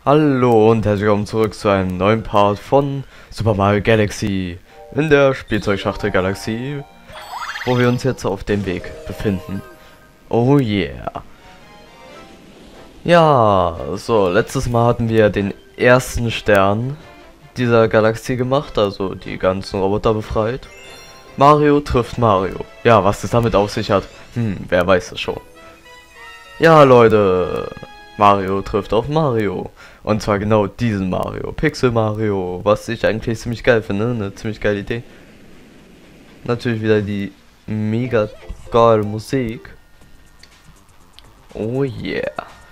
Hallo und herzlich willkommen zurück zu einem neuen Part von Super Mario Galaxy in der Spielzeugschachtel Galaxie, wo wir uns jetzt auf dem Weg befinden. Oh yeah. Ja, so, letztes Mal hatten wir den ersten Stern dieser Galaxie gemacht, also die ganzen Roboter befreit. Mario trifft Mario. Ja, was es damit auf sich hat, wer weiß es schon. Ja, Leute, Mario trifft auf Mario. Und zwar genau diesen Mario, Pixel Mario, was ich eigentlich ziemlich geil finde, eine ziemlich geile Idee. Natürlich wieder die mega geile Musik. Oh yeah.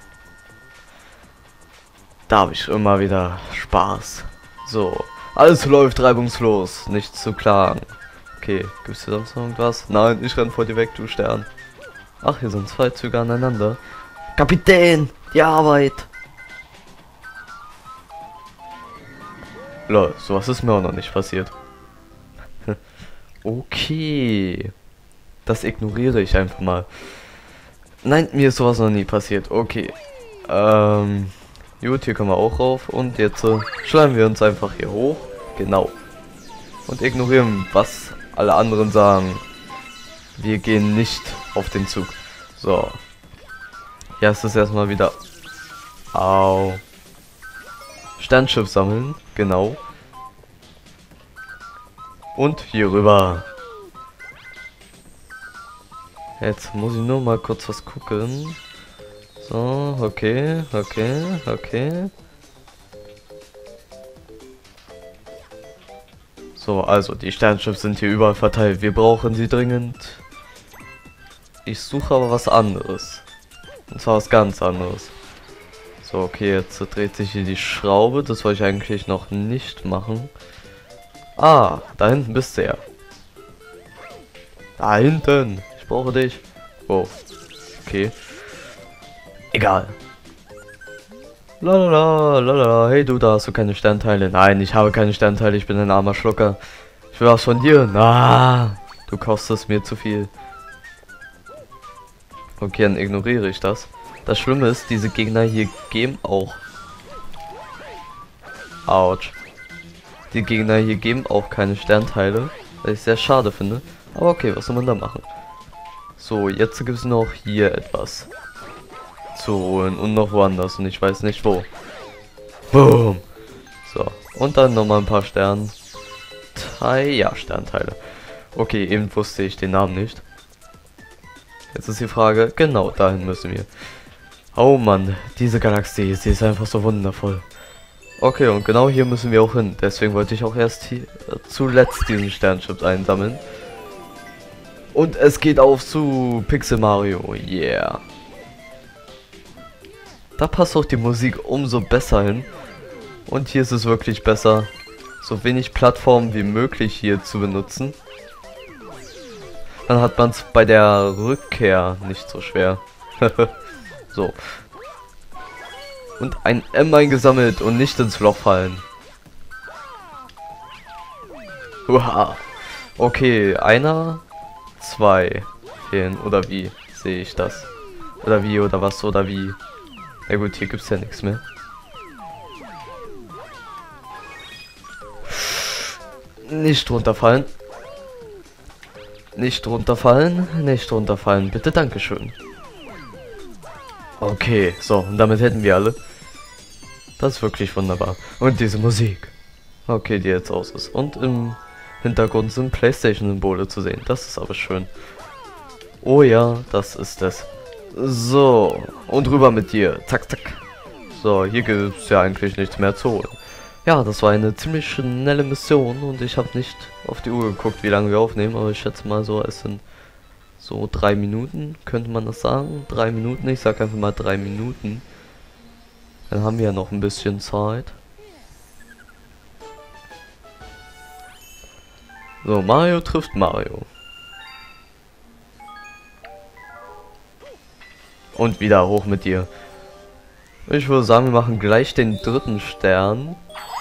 Da habe ich immer wieder Spaß. So, alles läuft reibungslos, nichts zu klagen. Okay, gibt's hier sonst noch irgendwas? Nein, ich renn vor dir weg, du Stern. Ach, hier sind zwei Züge aneinander. Kapitän, die Arbeit. Lol, sowas ist mir auch noch nicht passiert. Okay. Das ignoriere ich einfach mal. Nein, mir ist sowas noch nie passiert. Okay. Gut, hier können wir auch rauf. Und jetzt schleimen wir uns einfach hier hoch. Genau. Und ignorieren, was alle anderen sagen. Wir gehen nicht auf den Zug. So. Hier ist es erstmal wieder. Au. Sternschiff sammeln, genau. Und hier rüber. Jetzt muss ich nur mal kurz was gucken. So, okay. So, also die Sternschiffe sind hier überall verteilt. Wir brauchen sie dringend. Ich suche aber was anderes. Und zwar was ganz anderes. So, okay, jetzt dreht sich hier die Schraube. Das wollte ich eigentlich noch nicht machen. Ah, da hinten bist du ja. Da hinten. Ich brauche dich. Wow. Okay. Egal. Lalala, lalala. Hey du, da hast du keine Sternteile. Nein, ich habe keine Sternteile. Ich bin ein armer Schlucker. Ich will was von dir. Na, du kostest mir zu viel. Okay, dann ignoriere ich das. Das Schlimme ist, diese Gegner hier geben auch. Autsch. Die Gegner hier geben auch keine Sternteile, was ich sehr schade finde. Aber okay, was soll man da machen? So, jetzt gibt es noch hier etwas zu holen und noch woanders und ich weiß nicht wo. Boom. So, und dann nochmal ein paar Sternteile. Ja, Sternteile. Okay, eben wusste ich den Namen nicht. Jetzt ist die Frage, genau dahin müssen wir. Oh Mann, diese Galaxie, sie ist einfach so wundervoll. Okay, und genau hier müssen wir auch hin. Deswegen wollte ich auch erst hier zuletzt diesen Sternchip einsammeln. Und es geht auf zu Pixel Mario. Yeah. Da passt auch die Musik umso besser hin. Und hier ist es wirklich besser, so wenig Plattformen wie möglich hier zu benutzen. Dann hat man es bei der Rückkehr nicht so schwer. So. Und ein M eingesammelt und nicht ins Loch fallen. Uha. Okay, einer, zwei fehlen. Oder wie sehe ich das? Oder wie, oder was, oder wie? Na gut, hier gibt es ja nichts mehr. Nicht runterfallen. Nicht runterfallen, nicht runterfallen. Bitte, dankeschön. Okay, so, und damit hätten wir alle. Das ist wirklich wunderbar. Und diese Musik. Okay, die jetzt aus ist. Und im Hintergrund sind PlayStation-Symbole zu sehen. Das ist aber schön. Oh ja, das ist es. So, und rüber mit dir. Zack, zack. So, hier gibt es ja eigentlich nichts mehr zu holen. Ja, das war eine ziemlich schnelle Mission und ich habe nicht auf die Uhr geguckt, wie lange wir aufnehmen, aber ich schätze mal so, es sind so 3 Minuten, könnte man das sagen? 3 Minuten, ich sag einfach mal 3 Minuten. Dann haben wir ja noch ein bisschen Zeit. So, Mario trifft Mario. Und wieder hoch mit dir. Ich würde sagen, wir machen gleich den dritten Stern.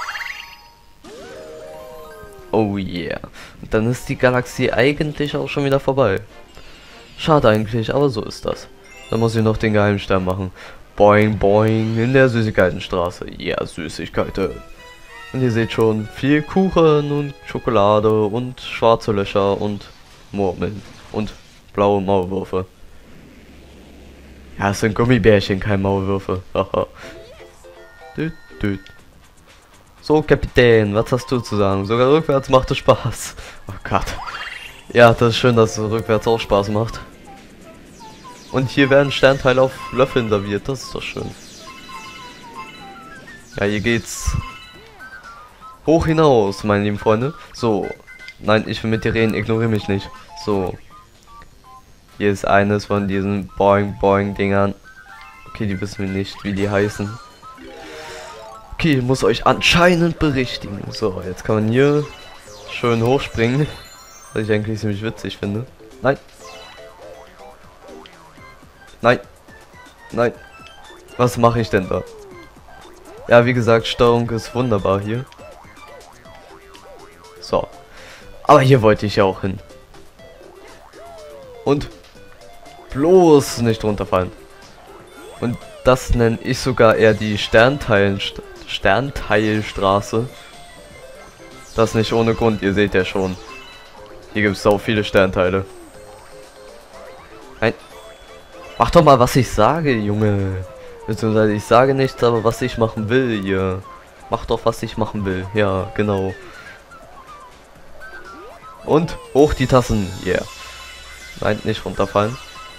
Oh yeah. Und dann ist die Galaxie eigentlich auch schon wieder vorbei. Schade eigentlich, aber so ist das. Dann muss ich noch den Geheimstern machen. Boing, boing, in der Süßigkeitenstraße. Ja, Süßigkeiten. Und ihr seht schon, viel Kuchen und Schokolade und schwarze Löcher und Murmeln und blaue Maulwürfe. Ja, es sind Gummibärchen, keine Maulwürfe. Haha. Düt, düt. So, Kapitän, was hast du zu sagen? Sogar rückwärts macht es Spaß. Oh Gott. Ja, das ist schön, dass es rückwärts auch Spaß macht. Und hier werden Sternteile auf Löffeln serviert, das ist doch schön. Ja, hier geht's hoch hinaus, meine lieben Freunde. So, nein, ich will mit dir reden, ignoriere mich nicht. So. Hier ist eines von diesen Boing Boing Dingern. Okay, die wissen wir nicht, wie die heißen. Okay, ich muss euch anscheinend berichtigen. So, jetzt kann man hier schön hochspringen. Was ich eigentlich ziemlich witzig finde. Nein. Nein. Nein. Was mache ich denn da? Ja, wie gesagt, Steuerung ist wunderbar hier. So. Aber hier wollte ich ja auch hin. Und bloß nicht runterfallen. Und das nenne ich sogar eher die Sternteilstraße. Das nicht ohne Grund, ihr seht ja schon. Hier gibt es auch viele Sternteile. Nein. Mach doch mal, was ich sage, Junge. Beziehungsweise ich sage nichts, aber was ich machen will hier. Mach doch, was ich machen will. Ja, genau. Und hoch die Tassen. Yeah. Nein, nicht runterfallen.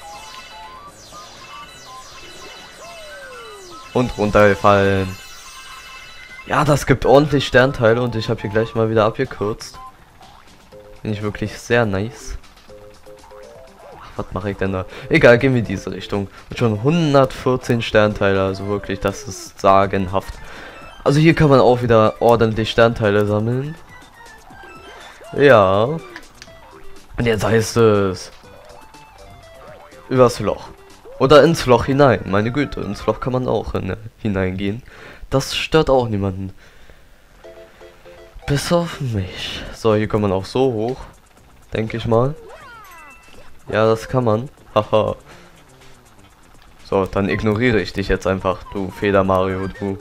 Und runterfallen. Ja, das gibt ordentlich Sternteile und ich habe hier gleich mal wieder abgekürzt. Finde ich wirklich sehr nice. Ach, was mache ich denn da? Egal, gehen wir in diese Richtung. Und schon 114 Sternteile, also wirklich, das ist sagenhaft. Also hier kann man auch wieder ordentlich Sternteile sammeln. Ja. Und jetzt heißt es übers Loch. Oder ins Loch hinein. Meine Güte, ins Loch kann man auch hineingehen. Das stört auch niemanden. Bis auf mich. So, hier kann man auch so hoch. Denke ich mal. Ja, das kann man. Haha. So, dann ignoriere ich dich jetzt einfach, du Feder Mario, du.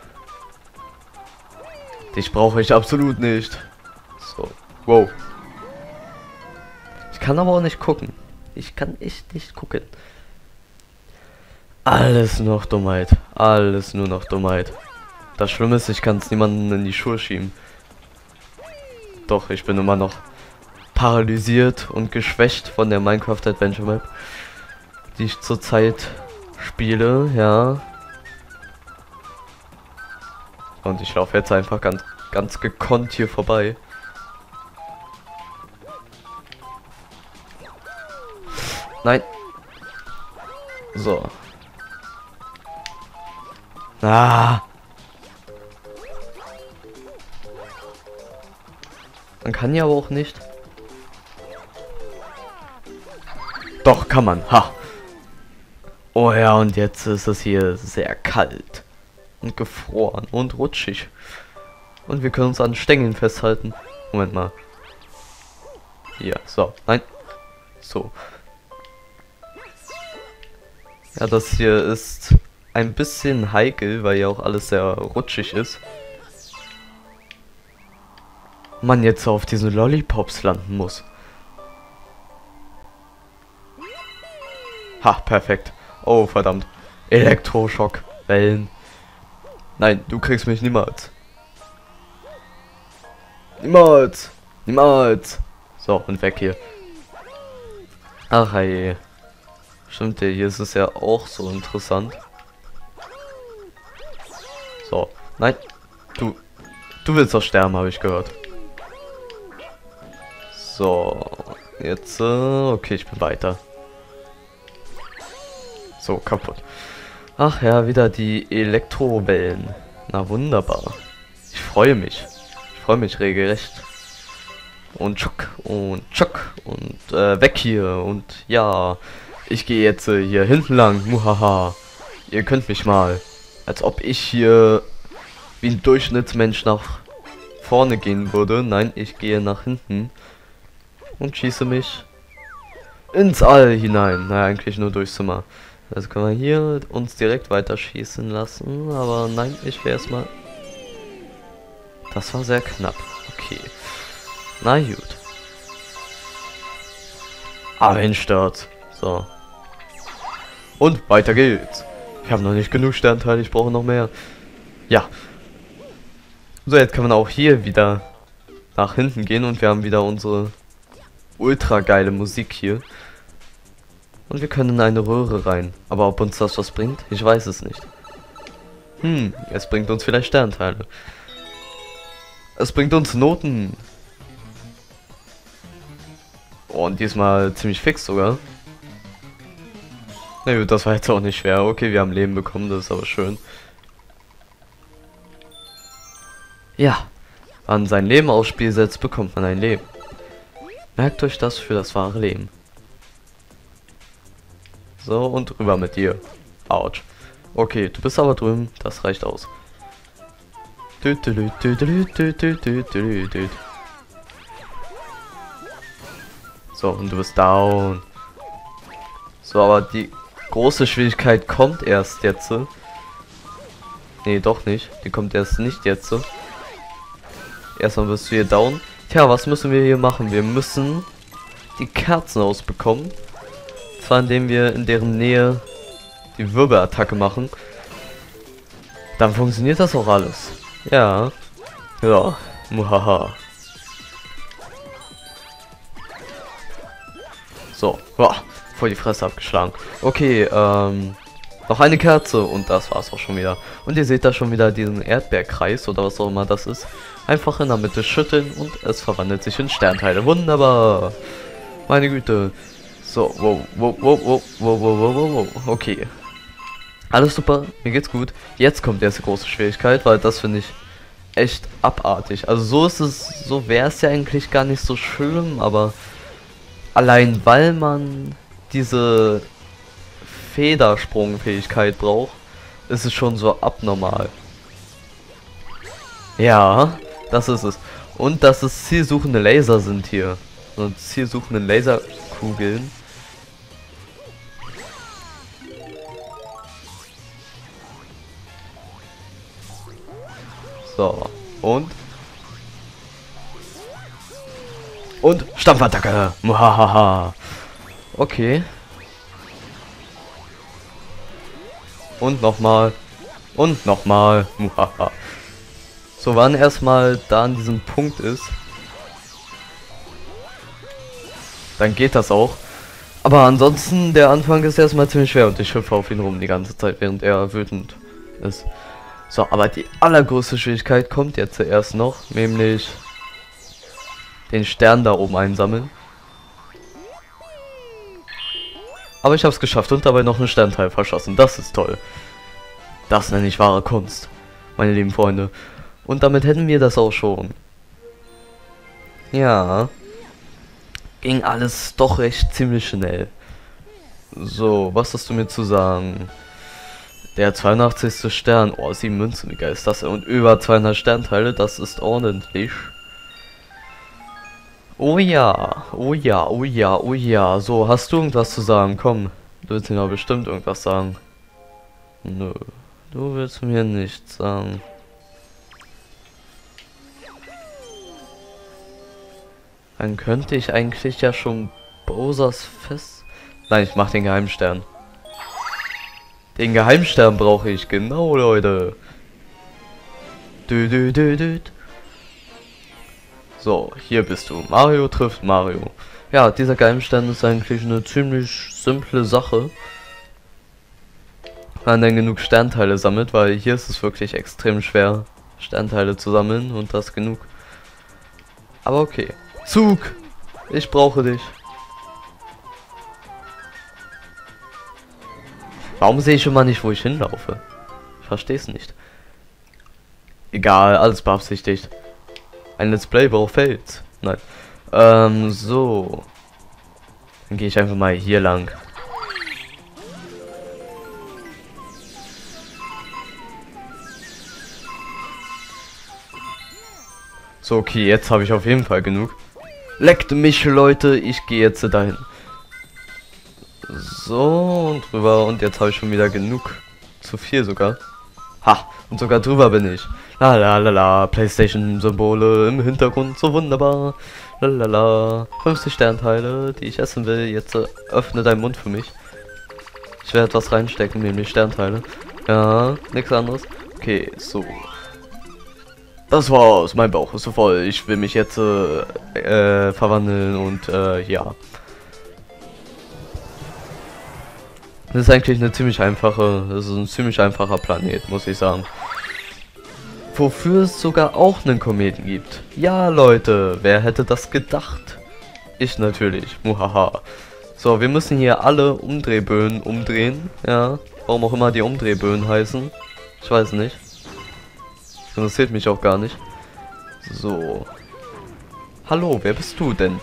Dich brauche ich absolut nicht. So. Wow. Ich kann aber auch nicht gucken. Ich kann echt nicht gucken. Alles noch Dummheit. Alles nur noch Dummheit. Das Schlimme ist, ich kann es niemanden in die Schuhe schieben. Doch, ich bin immer noch paralysiert und geschwächt von der Minecraft Adventure Map, die ich zurzeit spiele, ja. Und ich laufe jetzt einfach ganz gekonnt hier vorbei. Nein. So. Ah. Man kann ja aber auch nicht. Doch, kann man. Ha. Oh ja, und jetzt ist es hier sehr kalt. Und gefroren und rutschig. Und wir können uns an Stängeln festhalten. Moment mal. Hier, so. Nein. So. Ja, das hier ist ein bisschen heikel, weil ja auch alles sehr rutschig ist. Man jetzt auf diesen Lollipops landen muss. Ha, perfekt. Oh, verdammt. Elektroschock. Wellen. Nein, du kriegst mich niemals. Niemals. Niemals. So, und weg hier. Ach hey. Stimmt ja, hier ist es ja auch so interessant. So. Nein. Du willst doch sterben, habe ich gehört. So. Jetzt, okay, ich bin weiter. So, kaputt. Ach ja, wieder die Elektrowellen. Na wunderbar. Ich freue mich. Ich freue mich regelrecht. Und tschuck und tschuck und weg hier. Und ja, ich gehe jetzt hier hinten lang. Muhaha. Ihr könnt mich mal. Als ob ich hier wie ein Durchschnittsmensch nach vorne gehen würde. Nein, ich gehe nach hinten. Und schieße mich ins All hinein. Naja, eigentlich nur durchs Zimmer. Also können wir hier uns direkt weiter schießen lassen. Aber nein, ich will erstmal. Das war sehr knapp. Okay. Na gut. Einsturz. So. Und weiter geht's. Ich habe noch nicht genug Sternteile, ich brauche noch mehr. Ja. So, jetzt kann man auch hier wieder nach hinten gehen und wir haben wieder unsere ultra geile Musik hier. Und wir können in eine Röhre rein. Aber ob uns das was bringt, ich weiß es nicht. Es bringt uns vielleicht Sternteile. Es bringt uns Noten. Oh, und diesmal ziemlich fix sogar. Na gut, das war jetzt auch nicht schwer. Okay, wir haben Leben bekommen, das ist aber schön. Ja, wenn man sein Leben aufs Spiel setzt, bekommt man ein Leben. Merkt euch das für das wahre Leben. So, und rüber mit dir. Autsch. Okay, du bist aber drüben, das reicht aus. So, und du bist down. So, aber die große Schwierigkeit kommt erst jetzt. Nee, doch nicht. Die kommt erst nicht jetzt. Erstmal bist du hier down. Tja, was müssen wir hier machen? Wir müssen die Kerzen ausbekommen. Zwar indem wir in deren Nähe die Wirbelattacke machen. Dann funktioniert das auch alles. Ja. Ja. Muhaha. So. Boah, voll die Fresse abgeschlagen. Okay, noch eine Kerze und das war's auch schon wieder. Und ihr seht da schon wieder diesen Erdbeerkreis oder was auch immer das ist. Einfach in der Mitte schütteln und es verwandelt sich in Sternteile. Wunderbar. Meine Güte. So, wow. Okay. Alles super, mir geht's gut. Jetzt kommt erst die große Schwierigkeit, weil das finde ich echt abartig. Also so ist es, so wäre es ja eigentlich gar nicht so schlimm, aber allein weil man diese Federsprungfähigkeit braucht, ist es schon so abnormal. Ja, das ist es. Und dass es zielsuchende Laser sind hier. So zielsuchende Laserkugeln. So, und Stampfattacke. Muhahaha. Okay. Und nochmal. Und nochmal. Muhaha. So, wann erstmal da an diesem Punkt ist, dann geht das auch. Aber ansonsten, der Anfang ist erstmal ziemlich schwer und ich hüpfe auf ihn rum die ganze Zeit, während er wütend ist. So, aber die allergrößte Schwierigkeit kommt jetzt zuerst noch, nämlich den Stern da oben einsammeln. Aber ich habe es geschafft und dabei noch einen Sternteil verschossen. Das ist toll. Das nenne ich wahre Kunst, meine lieben Freunde. Und damit hätten wir das auch schon. Ja. Ging alles doch recht ziemlich schnell. So, was hast du mir zu sagen? Der 82. Stern. Oh, 7 Münzen, wie geil ist das? Und über 200 Sternteile, das ist ordentlich. Oh ja, oh ja, oh ja, oh ja. So, hast du irgendwas zu sagen? Komm, du willst mir doch bestimmt irgendwas sagen. Nö, du willst mir nichts sagen. Dann könnte ich eigentlich ja schon Bowsers Fest... Nein, ich mach den Geheimstern. Den Geheimstern brauche ich, genau, Leute. So, hier bist du. Mario trifft Mario. Ja, dieser Geheimstern ist eigentlich eine ziemlich simple Sache. Wenn man dann genug Sternteile sammelt, weil hier ist es wirklich extrem schwer, Sternteile zu sammeln und das genug. Aber okay. Zug! Ich brauche dich. Warum sehe ich immer nicht, wo ich hinlaufe? Ich verstehe es nicht. Egal, alles beabsichtigt. Ein Let's Play braucht Fails. Nein. So. Dann gehe ich einfach mal hier lang. So, okay, jetzt habe ich auf jeden Fall genug. Leckt mich, Leute, ich gehe jetzt dahin. So, und drüber. Und jetzt habe ich schon wieder genug. Zu viel sogar. Ha, und sogar drüber bin ich. La la la la, PlayStation-Symbole im Hintergrund, so wunderbar. La la la, 50 Sternteile, die ich essen will. Jetzt öffne deinen Mund für mich. Ich werde etwas reinstecken, nämlich Sternteile. Ja, nichts anderes. Okay, so. Das war's, mein Bauch ist so voll. Ich will mich jetzt verwandeln und ja. Das ist eigentlich eine ziemlich einfache, das ist ein ziemlich einfacher Planet, muss ich sagen. Wofür es sogar auch einen Kometen gibt. Ja, Leute, wer hätte das gedacht? Ich natürlich, muhaha. So, wir müssen hier alle Umdrehböen umdrehen, ja. Warum auch immer die Umdrehböen heißen. Ich weiß nicht. Interessiert mich auch gar nicht. So. Hallo, wer bist du denn?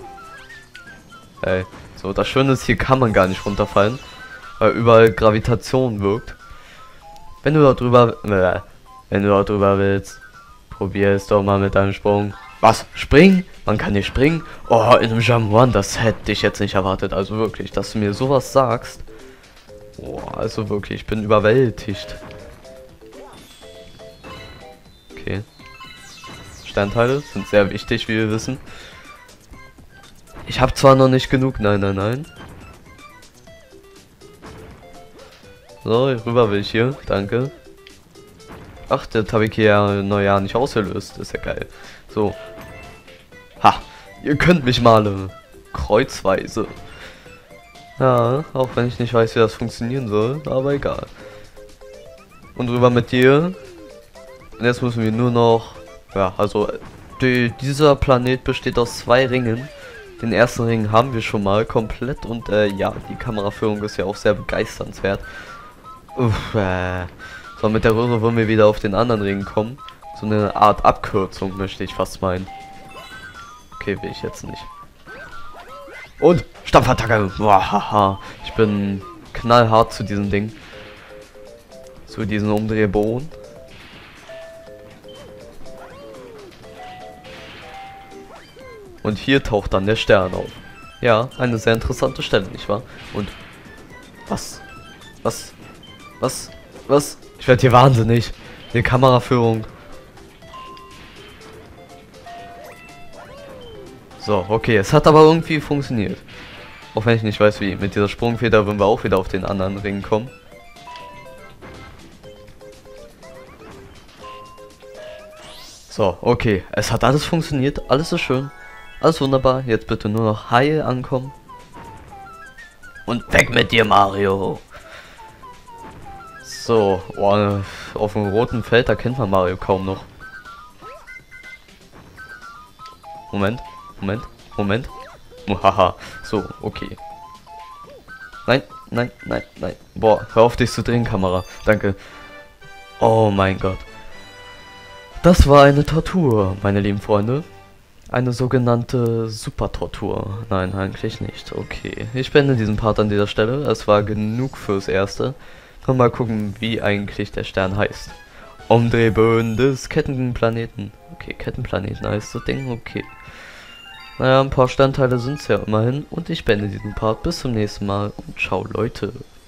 Ey, so, das Schöne ist, hier kann man gar nicht runterfallen. Weil überall Gravitation wirkt. Wenn du da drüber willst, probier es doch mal mit deinem Sprung. Was? Springen? Man kann nicht springen? Oh, in einem Jump-One, das hätte ich jetzt nicht erwartet. Also wirklich, dass du mir sowas sagst. Oh, also wirklich, ich bin überwältigt. Okay. Sternteile sind sehr wichtig, wie wir wissen. Ich habe zwar noch nicht genug, nein. So, rüber will ich hier, danke. Ach, das habe ich hier ja Neujahr nicht ausgelöst, ist ja geil. So. Ha, ihr könnt mich malen. Kreuzweise. Ja, auch wenn ich nicht weiß, wie das funktionieren soll, aber egal. Und rüber mit dir. Und jetzt müssen wir nur noch... Ja, also dieser Planet besteht aus 2 Ringen. Den ersten Ring haben wir schon mal komplett und ja, die Kameraführung ist ja auch sehr begeisternswert. So, mit der Röhre wollen wir wieder auf den anderen Ring kommen. So eine Art Abkürzung möchte ich fast meinen. Okay, will ich jetzt nicht. Und Stampfattacke. Haha. Ich bin knallhart zu diesem Ding. Zu diesen Umdrehbohnen. Und hier taucht dann der Stern auf. Ja, eine sehr interessante Stelle, nicht wahr? Und was? Ich werde hier wahnsinnig. Die Kameraführung. So, okay, es hat aber irgendwie funktioniert. Auch wenn ich nicht weiß wie. Mit dieser Sprungfeder würden wir auch wieder auf den anderen Ring kommen. So, okay, es hat alles funktioniert. Alles ist schön. Alles wunderbar. Jetzt bitte nur noch heil ankommen. Und weg mit dir, Mario. So, oh, auf dem roten Feld, da kennt man Mario kaum noch. Moment. Haha. So, okay. Nein. Boah, hör auf dich zu drehen, Kamera. Danke. Oh mein Gott. Das war eine Tortur, meine lieben Freunde. Eine sogenannte Super-Tortur. Nein, eigentlich nicht. Okay. Ich beende diesen Part an dieser Stelle. Es war genug fürs Erste. Und mal gucken, wie eigentlich der Stern heißt. Umdrehböen des Kettenplaneten. Okay, Kettenplaneten heißt das Ding. Okay. Naja, ein paar Sternteile sind es ja immerhin. Und ich beende diesen Part. Bis zum nächsten Mal. Und ciao, Leute.